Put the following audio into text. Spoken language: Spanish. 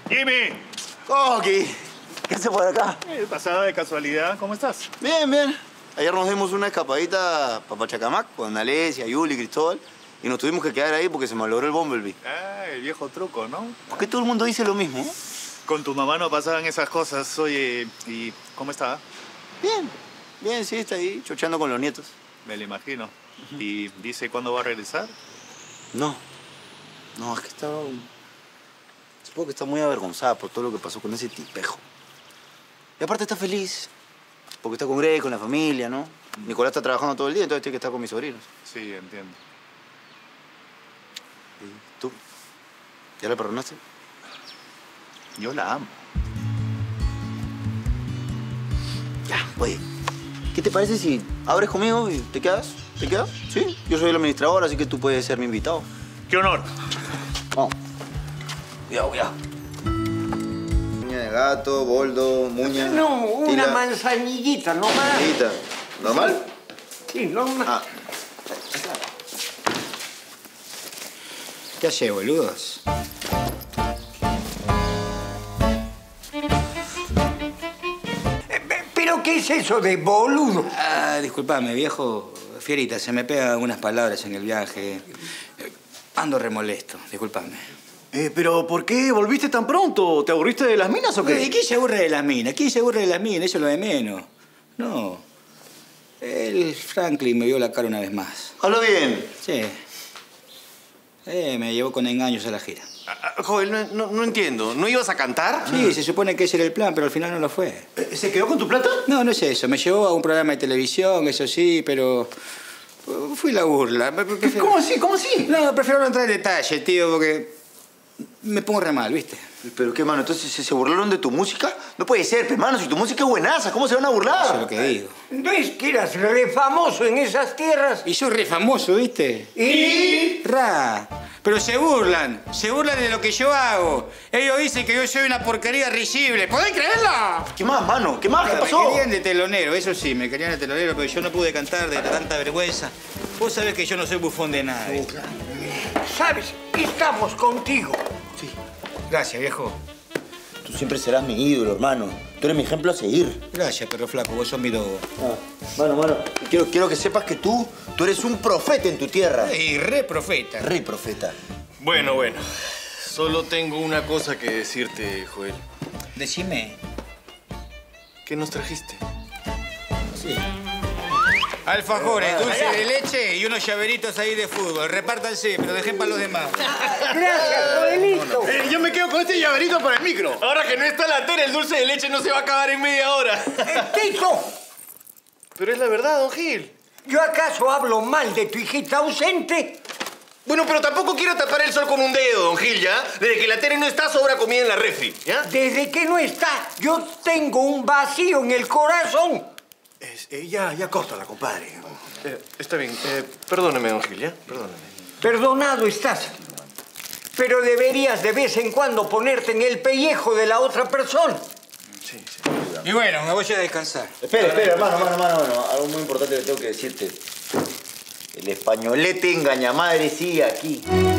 ¡Jimmy! Coqui, ¿qué haces por acá? Pasada de casualidad, ¿cómo estás? Bien, bien. Ayer nos dimos una escapadita para Pachacamac con Alesia, Yuli, Cristóbal. Y nos tuvimos que quedar ahí porque se malogró el Bumblebee. Ah, el viejo truco, ¿no? ¿Por qué todo el mundo dice lo mismo? Con tu mamá no pasaban esas cosas. Oye, ¿y cómo está? Bien, bien, sí, está ahí, chochando con los nietos. Me lo imagino. ¿Y dice cuándo va a regresar? No, es que estaba... Supongo que está muy avergonzada por todo lo que pasó con ese tipejo. Y aparte está feliz, porque está con Grey, con la familia, ¿no? Nicolás está trabajando todo el día, entonces tiene que estar con mis sobrinos. Sí, entiendo. ¿Y tú? ¿Ya la perdonaste? Yo la amo. Ya, oye, ¿qué te parece si abres conmigo y te quedas? ¿Te quedas? Sí, yo soy el administrador, así que tú puedes ser mi invitado. ¡Qué honor! Vamos. Cuidado, cuidado. Muña de gato, boldo, muña... No, una tila. manzanillita nomás. Manzanillita. ¿Normal? Sí, normal. Ah. ¿Qué hace, boludos? ¿Pero qué es eso de boludo? Ah, disculpame, viejo. Fierita, se me pegan algunas palabras en el viaje. Ando remolesto, disculpame. ¿Pero por qué volviste tan pronto? ¿Te aburriste de las minas o qué? ¿Quién se aburre de las minas? ¿Quién se aburre de las minas? Eso es lo de menos. No. El Franklin me vio la cara una vez más. Habla bien. Sí. Me llevó con engaños a la gira. Joder, no entiendo. ¿No ibas a cantar? Sí, se supone que ese era el plan, pero al final no lo fue. ¿Se quedó con tu plata? No, no es eso. Me llevó a un programa de televisión, eso sí, pero... Fui la burla. ¿Cómo así? ¿Cómo así? No, prefiero no entrar en detalle, tío, porque... me pongo re mal, ¿viste? ¿Pero qué, mano? ¿Entonces se burlaron de tu música? No puede ser, pues, mano. Si tu música es buenaza, ¿cómo se van a burlar? Eso es lo que digo. ¿No es que eras re famoso en esas tierras? Y soy re famoso, ¿viste? ¿Y? Pero se burlan de lo que yo hago. Ellos dicen que yo soy una porquería risible. ¿Podés creerlo? ¿Qué más, mano? ¿Qué más? ¿Qué pasó? Me querían de telonero, eso sí, me querían de telonero, pero yo no pude cantar de tanta vergüenza. Vos sabés que yo no soy bufón de nada, ¿viste? ¿Sabes? Estamos contigo. Sí. Gracias, viejo. Tú siempre serás mi ídolo, hermano. Tú eres mi ejemplo a seguir. Gracias, perro flaco, vos sos mi dogo. Mano. Quiero que sepas que tú eres un profeta en tu tierra. Y re profeta. Rey profeta. Bueno. Solo tengo una cosa que decirte, Joel. Decime. ¿Qué nos trajiste? Sí. Alfajores, dulce de leche y unos llaveritos ahí de fútbol. Repártanse, pero dejen para los demás. Gracias, Joelito. Yo me quedo con este llaverito para el micro. Ahora que no está la tele, el dulce de leche no se va a acabar en media hora. Tito, Pero es la verdad, don Gil. ¿yo acaso hablo mal de tu hijita ausente? Bueno, pero tampoco quiero tapar el sol con un dedo, don Gil, ¿ya? Desde que la tele no está, sobra comida en la refri, ¿ya? Desde que no está, yo tengo un vacío en el corazón. Ya córtala, compadre. Está bien. Perdóneme, don Gil, ¿ya? Perdóneme. Perdonado estás. Pero deberías de vez en cuando ponerte en el pellejo de la otra persona. Sí. Y bueno, me voy a descansar. Espera, hermano. Algo muy importante que tengo que decirte. El españolete engañamadre sigue aquí.